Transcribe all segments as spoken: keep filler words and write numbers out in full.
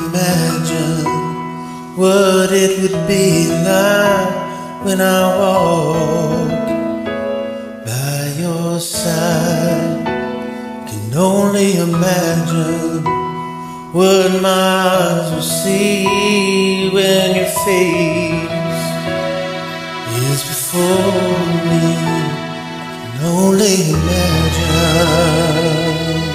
imagine what it would be like when I walk by your side. Can only imagine what my eyes will see when your face is before me. Can only imagine.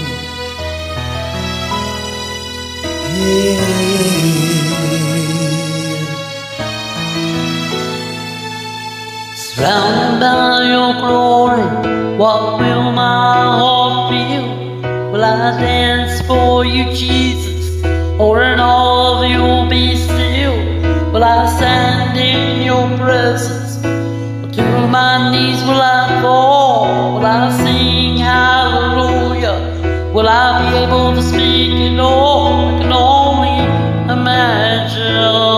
Surrounded by your glory, what will my heart feel? Will I dance for you, Jesus, or in all of you be still? Will I stand in your presence, or to my knees will I fall? Will I sing hallelujah? Will I be able to speak it all? I can only imagine.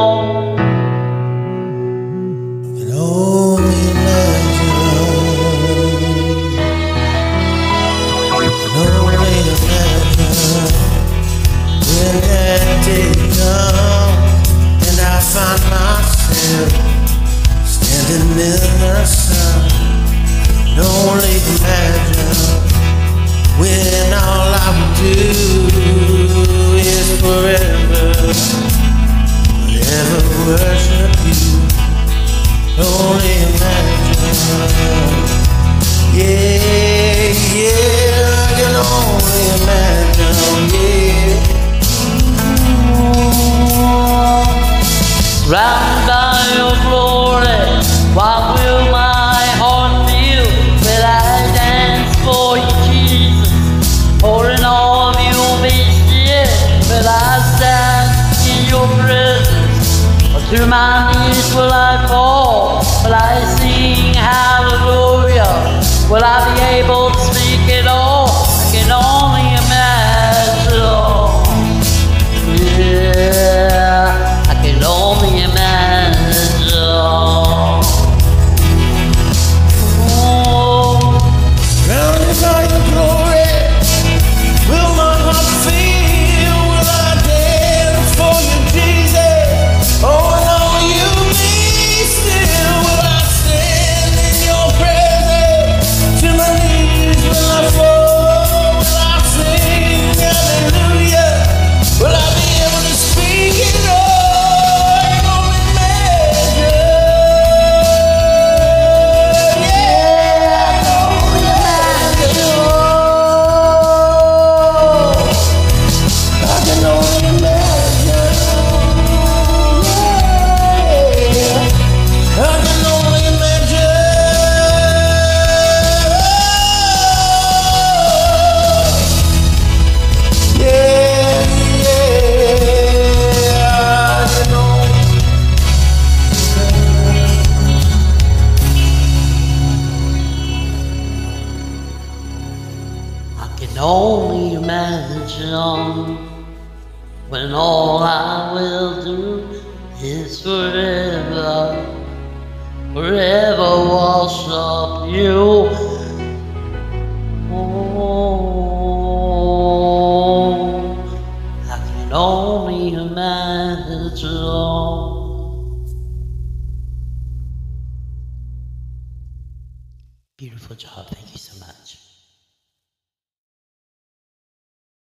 And I find myself standing in the sun. Can only imagine when all I would do is forever, forever worship you. Only imagine. Yeah, yeah, I can only imagine. Yeah. Surrounded by your glory, what will my heart feel? Will I dance for you, Jesus, or in all of you be still? Will I stand in your presence, or to my knees will I fall? Will I sing hallelujah? Will I be able to speak it all? I can only imagine. Yeah, I can only imagine. Oh. Surrounded by your glory, will my heart feel? Will I dance for you, Jesus? Oh, and all you be still. Will I stand in your presence? To my knees will I fall? Will I sing hallelujah? Will I be able to speak it all? I can only imagine. Yeah, I can only imagine. I can only imagine. Yeah, I can only imagine. Yeah, yeah, I can only. I can only imagine when all I will do is forever, forever worship you. Oh, I can only imagine. Beautiful job, thank you so much.